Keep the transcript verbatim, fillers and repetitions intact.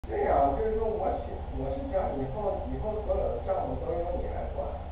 对呀、就是说我是我是讲以后以后所有的账目都由你来管。